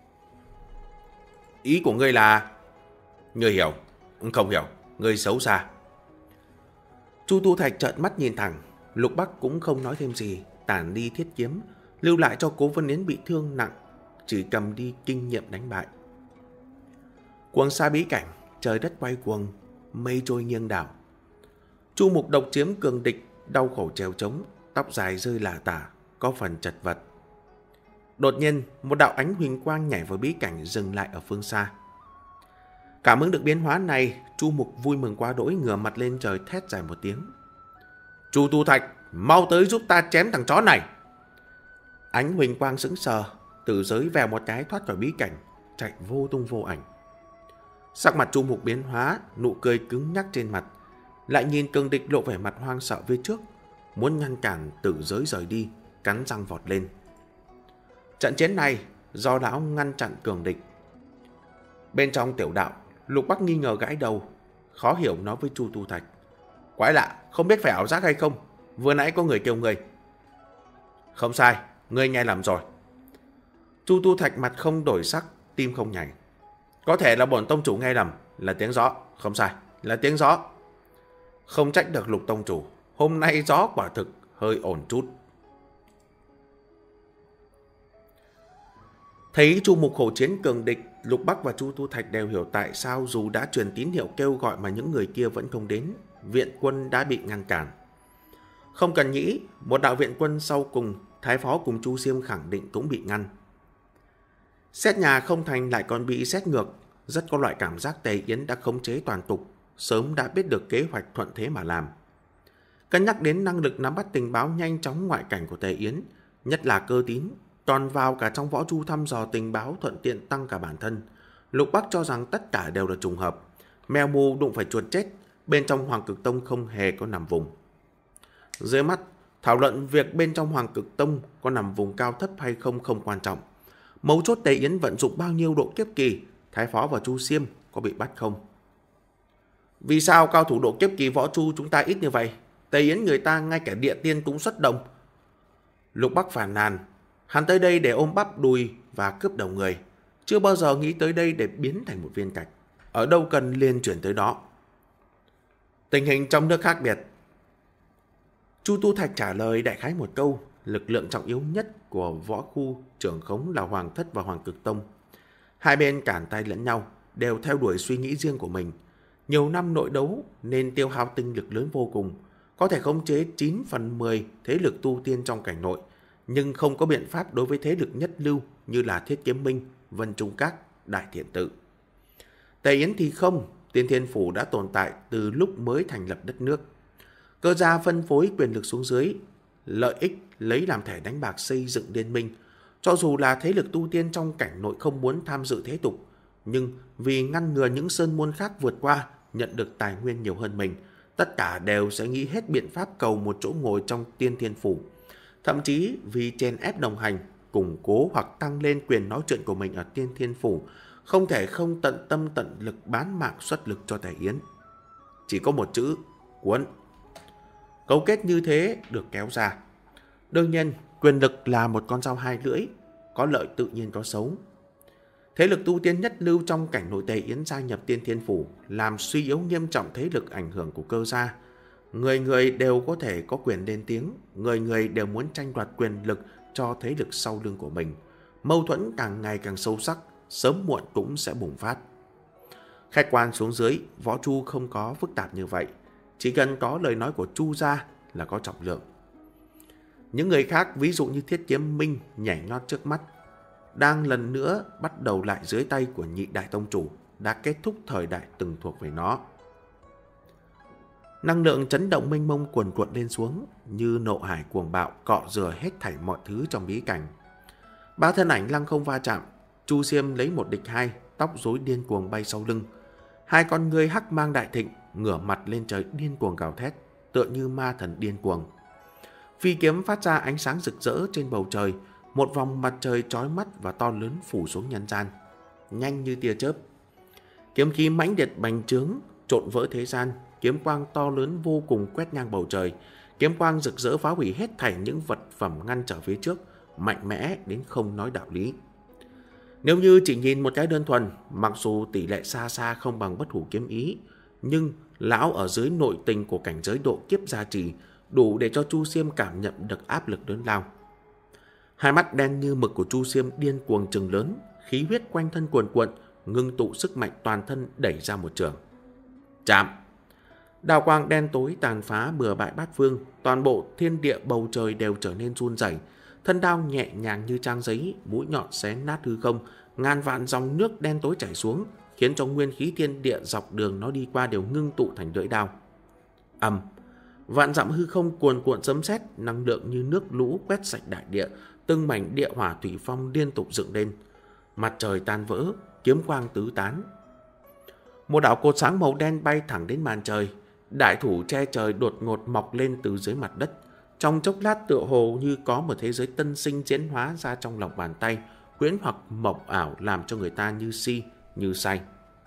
Ý của ngươi là... Ngươi hiểu? Không hiểu, ngươi xấu xa. Chu Tu Thạch trợn mắt nhìn thẳng. Lục Bắc cũng không nói thêm gì, tản đi thiết kiếm, lưu lại cho Cố Vân Yến bị thương nặng, chỉ cầm đi kinh nghiệm đánh bại. Cuồng sa bí cảnh, trời đất quay cuồng, mây trôi nghiêng đảo. Chu Mục độc chiếm cường địch, đau khổ trèo trống, tóc dài rơi lả tả, có phần chật vật. Đột nhiên, một đạo ánh huỳnh quang nhảy vào bí cảnh, dừng lại ở phương xa. Cảm ứng được biến hóa này, Chu Mục vui mừng quá đỗi, ngửa mặt lên trời thét dài một tiếng. Chu Tu Thạch, mau tới giúp ta chém thằng chó này. Ánh huỳnh quang sững sờ, tử giới vèo một cái thoát khỏi bí cảnh, chạy vô tung vô ảnh. Sắc mặt Chu Mục biến hóa, nụ cười cứng nhắc trên mặt, lại nhìn cường địch lộ vẻ mặt hoang sợ phía trước, muốn ngăn cản tử giới rời đi, cắn răng vọt lên. Trận chiến này do lão ngăn chặn cường địch. Bên trong tiểu đạo, Lục Bắc nghi ngờ gãi đầu, khó hiểu nói với Chu Tu Thạch. Quái lạ, không biết phải ảo giác hay không, vừa nãy có người kêu người. Không sai, ngươi nghe lầm rồi. Chu Tu Thạch mặt không đổi sắc, tim không nhảy. Có thể là bổn tông chủ nghe lầm, là tiếng gió. Không sai, là tiếng gió. Không trách được Lục tông chủ, hôm nay gió quả thực hơi ổn chút. Thấy Chu Mục hộ chiến cường địch, Lục Bắc và Chu Tu Thạch đều hiểu tại sao dù đã truyền tín hiệu kêu gọi mà những người kia vẫn không đến, viện quân đã bị ngăn cản. Không cần nghĩ, một đạo viện quân sau cùng, Thái Phó cùng Chu Xiêm khẳng định cũng bị ngăn. Xét nhà không thành lại còn bị xét ngược, rất có loại cảm giác Tề Yến đã khống chế toàn cục, sớm đã biết được kế hoạch thuận thế mà làm. Cân nhắc đến năng lực nắm bắt tình báo nhanh chóng ngoại cảnh của Tề Yến, nhất là Cơ Tín, toàn vào cả trong võ chu thăm dò tình báo thuận tiện tăng cả bản thân, Lục Bắc cho rằng tất cả đều là trùng hợp. Mèo mù đụng phải chuột chết, bên trong Hoàng Cực Tông không hề có nằm vùng. Dưới mắt, thảo luận việc bên trong Hoàng Cực Tông có nằm vùng cao thấp hay không không quan trọng. Mấu chốt Tề Yến vận dụng bao nhiêu độ kiếp kỳ, Thái Phó và Chu Xiêm có bị bắt không? Vì sao cao thủ độ kiếp kỳ võ chu chúng ta ít như vậy? Tề Yến người ta ngay cả địa tiên cũng xuất động. Lục Bắc phàn nàn, hắn tới đây để ôm bắp đùi và cướp đầu người, chưa bao giờ nghĩ tới đây để biến thành một viên gạch. Ở đâu cần liền chuyển tới đó. Tình hình trong nước khác biệt. Chu Tu Thạch trả lời đại khái một câu, lực lượng trọng yếu nhất của võ khu trưởng khống là Hoàng Thất và Hoàng Cực Tông. Hai bên cản tay lẫn nhau, đều theo đuổi suy nghĩ riêng của mình. Nhiều năm nội đấu nên tiêu hao tinh lực lớn vô cùng, có thể khống chế chín phần mười thế lực tu tiên trong cảnh nội, nhưng không có biện pháp đối với thế lực nhất lưu như là Thiết Kiếm Minh, Vân Trung Các, Đại Thiện Tự. Tề Yến thì không, Tiên Thiên Phủ đã tồn tại từ lúc mới thành lập đất nước. Cơ gia phân phối quyền lực xuống dưới, lợi ích lấy làm thẻ đánh bạc xây dựng liên minh. Cho dù là thế lực tu tiên trong cảnh nội không muốn tham dự thế tục, nhưng vì ngăn ngừa những sơn môn khác vượt qua, nhận được tài nguyên nhiều hơn mình, tất cả đều sẽ nghĩ hết biện pháp cầu một chỗ ngồi trong Tiên Thiên Phủ. Thậm chí vì chèn ép đồng hành, củng cố hoặc tăng lên quyền nói chuyện của mình ở Tiên Thiên Phủ, không thể không tận tâm tận lực bán mạng xuất lực cho Tề Yến. Chỉ có một chữ, cuốn. Cấu kết như thế được kéo ra. Đương nhiên, quyền lực là một con dao hai lưỡi, có lợi tự nhiên có xấu. Thế lực tu tiên nhất lưu trong cảnh nội Tề Yến gia nhập Tiên Thiên Phủ làm suy yếu nghiêm trọng thế lực ảnh hưởng của Cơ gia. Người người đều có thể có quyền lên tiếng, người người đều muốn tranh đoạt quyền lực cho thế lực sau lưng của mình. Mâu thuẫn càng ngày càng sâu sắc, sớm muộn cũng sẽ bùng phát. Khách quan xuống dưới, võ chu không có phức tạp như vậy. Chỉ cần có lời nói của Chu gia là có trọng lượng. Những người khác, ví dụ như Thiết Kiếm Minh nhảy nhót trước mắt, đang lần nữa bắt đầu lại dưới tay của nhị đại tông chủ, đã kết thúc thời đại từng thuộc về nó. Năng lượng chấn động mênh mông cuồn cuộn lên xuống, như nộ hải cuồng bạo cọ rửa hết thảy mọi thứ trong bí cảnh. Ba thân ảnh lăng không va chạm, Chu Xiêm lấy một địch hai, tóc rối điên cuồng bay sau lưng. Hai con người hắc mang đại thịnh, ngửa mặt lên trời điên cuồng gào thét, tựa như ma thần điên cuồng. Phi kiếm phát ra ánh sáng rực rỡ trên bầu trời, một vòng mặt trời chói mắt và to lớn phủ xuống nhân gian, nhanh như tia chớp. Kiếm khí mãnh liệt bành trướng, trộn vỡ thế gian, kiếm quang to lớn vô cùng quét ngang bầu trời, kiếm quang rực rỡ phá hủy hết thảy những vật phẩm ngăn trở phía trước, mạnh mẽ đến không nói đạo lý. Nếu như chỉ nhìn một cái đơn thuần, mặc dù tỷ lệ xa xa không bằng Bất Hủ Kiếm Ý, nhưng lão ở dưới nội tình của cảnh giới độ kiếp gia trì, đủ để cho Chu Xiêm cảm nhận được áp lực lớn lao. Hai mắt đen như mực của Chu Xiêm điên cuồng trừng lớn, khí huyết quanh thân cuồn cuộn, ngưng tụ sức mạnh toàn thân đẩy ra một trường. Chạm! Đào quang đen tối tàn phá bừa bãi bát phương, toàn bộ thiên địa bầu trời đều trở nên run rẩy. Thân đao nhẹ nhàng như trang giấy, mũi nhọn xé nát hư không, ngàn vạn dòng nước đen tối chảy xuống, khiến cho nguyên khí thiên địa dọc đường nó đi qua đều ngưng tụ thành lưỡi đao. Ầm! Vạn dặm hư không cuồn cuộn sấm sét, năng lượng như nước lũ quét sạch đại địa, từng mảnh địa hỏa thủy phong liên tục dựng lên. Mặt trời tan vỡ, kiếm quang tứ tán. Một đạo cột sáng màu đen bay thẳng đến màn trời, đại thủ che trời đột ngột mọc lên từ dưới mặt đất. Trong chốc lát tựa hồ như có một thế giới tân sinh diễn hóa ra trong lòng bàn tay, huyễn hoặc mộng ảo làm cho người ta như si, như say.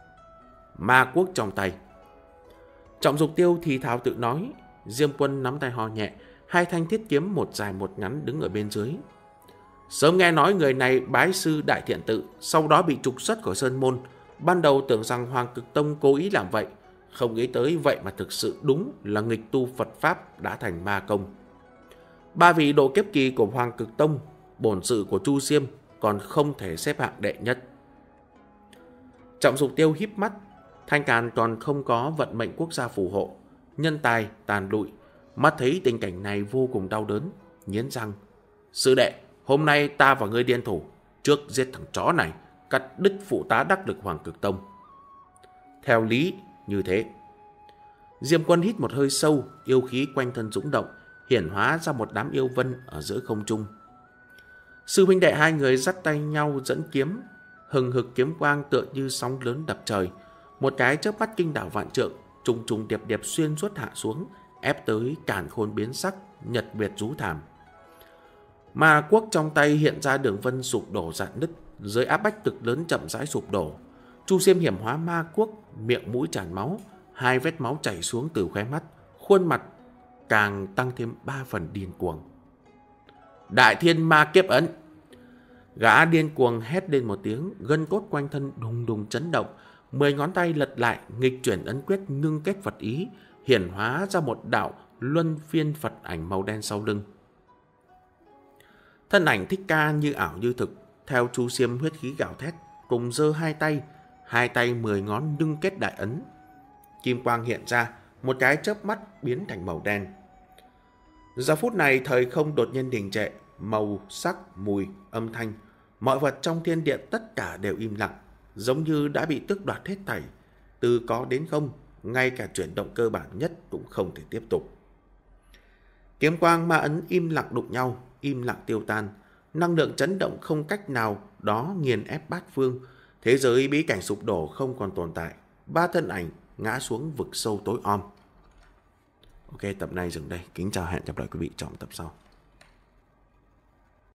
Ma quốc trong tay. Trọng Dục Tiêu thì thào tự nói, Diêm Quân nắm tay ho nhẹ, hai thanh thiết kiếm một dài một ngắn đứng ở bên dưới. Sớm nghe nói người này bái sư Đại Thiện Tự, sau đó bị trục xuất khỏi Sơn Môn. Ban đầu tưởng rằng Hoàng Cực Tông cố ý làm vậy, Không nghĩ tới vậy mà thực sự đúng là nghịch tu Phật Pháp đã thành ma công. Ba vị độ kiếp kỳ của Hoàng Cực Tông, bổn sự của Chu Diêm còn không thể xếp hạng đệ nhất. Trọng Dục Tiêu híp mắt, Thanh Càn còn không có vận mệnh quốc gia phù hộ, nhân tài tàn lụi, mắt thấy tình cảnh này vô cùng đau đớn, nghiến răng. Sư đệ, hôm nay ta và ngươi liên thủ, trước giết thằng chó này, cắt đứt phụ tá đắc lực Hoàng Cực Tông. Theo lý như thế. Diêm Quân hít một hơi sâu, yêu khí quanh thân dũng động, hiển hóa ra một đám yêu vân ở giữa không trung. Sư huynh đệ hai người dắt tay nhau dẫn kiếm, hừng hực kiếm quang tựa như sóng lớn đập trời, một cái chớp mắt kinh đảo vạn trượng, trùng trùng điệp điệp xuyên suốt hạ xuống, ép tới càn khôn biến sắc, nhật biệt rú thảm. Ma quốc trong tay hiện ra đường vân sụp đổ rạn nứt, dưới áp bách cực lớn chậm rãi sụp đổ. Chu Diêm hiểm hóa ma quốc, miệng mũi tràn máu, hai vết máu chảy xuống từ khóe mắt, khuôn mặt càng tăng thêm ba phần điên cuồng. Đại Thiên Ma Kiếp Ấn! Gã điên cuồng hét lên một tiếng, gân cốt quanh thân đùng đùng chấn động, mười ngón tay lật lại, nghịch chuyển ấn quyết ngưng kết Phật ý, hiển hóa ra một đạo luân phiên Phật ảnh màu đen sau lưng. Thân ảnh Thích Ca như ảo như thực, theo Chu Diêm huyết khí gào thét, cùng giơ hai tay, hai tay mười ngón ngưng kết đại ấn. Kim quang hiện ra, một cái chớp mắt biến thành màu đen. Giờ phút này thời không đột nhiên đình trệ, màu sắc, mùi, âm thanh, mọi vật trong thiên địa tất cả đều im lặng, giống như đã bị tước đoạt hết thảy, từ có đến không, ngay cả chuyển động cơ bản nhất cũng không thể tiếp tục. Kiếm quang ma ấn im lặng đụng nhau, im lặng tiêu tan, năng lượng chấn động không cách nào đó nghiền ép bát phương, thế giới bí cảnh sụp đổ không còn tồn tại, ba thân ảnh ngã xuống vực sâu tối om. Ok, tập này dừng đây. Kính chào, hẹn gặp lại quý vị trong tập sau.